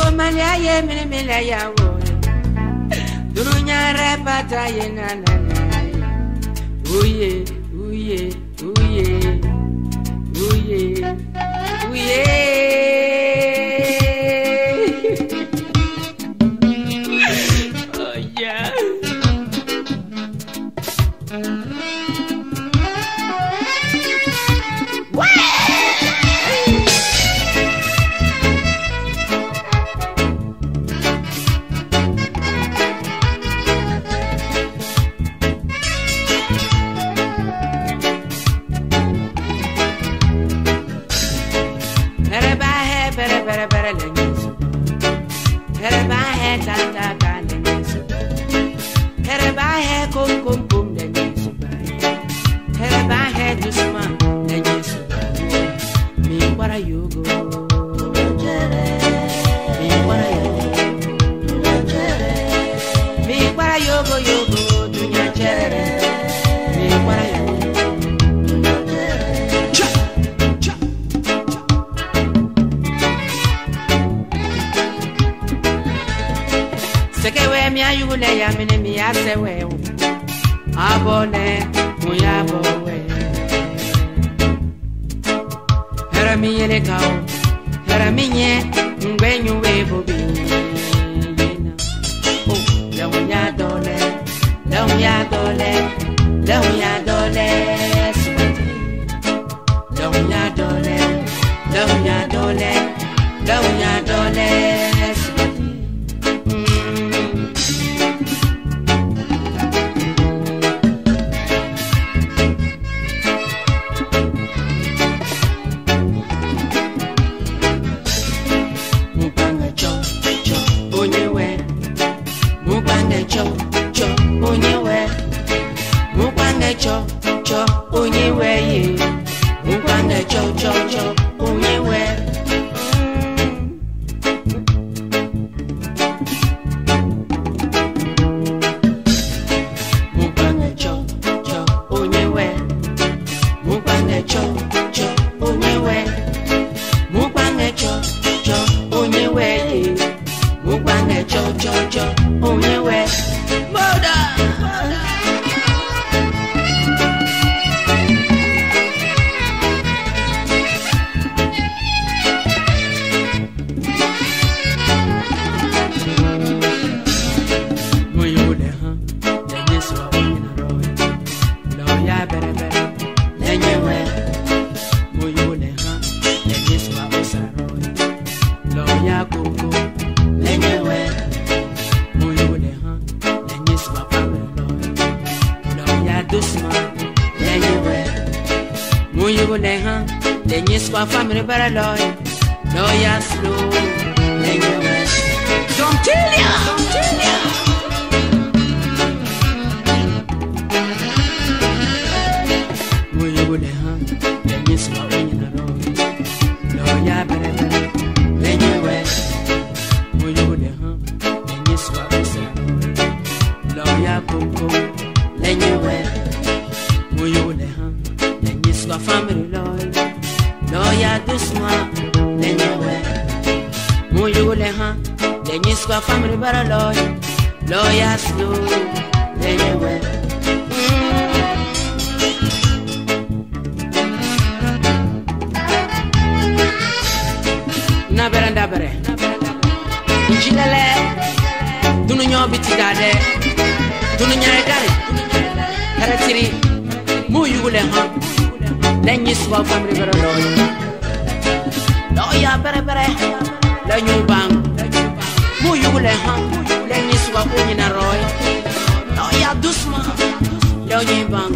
Somalia ye mele ya wo. Durunya repata ye na na na. Uye, uye, uye, uye, uye. Oh yeah. Bèrè-Bèrè l'engagée. Bèrè-Bèrè ta l'engagée. Bèrè-Bèrè kom l'engagée. Bèrè-Bèrè doucement l'engagée. Mi para yogo. Mi para yogo. Mi para yogo dunya chere. Mi para yogo. Sekewe mi ayule ya mini mi asewe abone muyabowe hera mi yele kao hera mi nye ngwenyu we bobi oh la unya dole la unya dole la unya dole la unya dole la unya dole la unya dole. Doucement, le